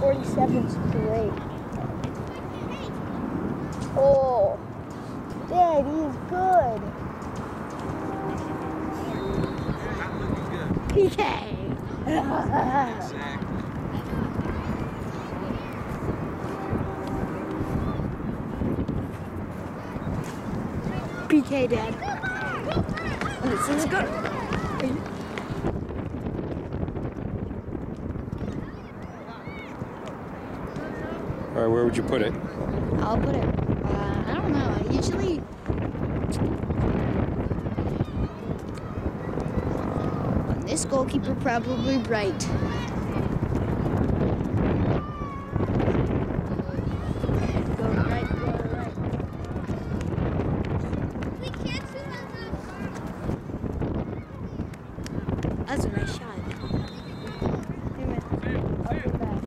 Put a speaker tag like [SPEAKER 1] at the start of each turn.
[SPEAKER 1] 47's great. Oh, Dad, he's good. PK.
[SPEAKER 2] Exactly.
[SPEAKER 1] PK, Dad. This is good.
[SPEAKER 3] All right, where would you put it?
[SPEAKER 1] I'll put it. I don't know. Usually. This goalkeeper probably right.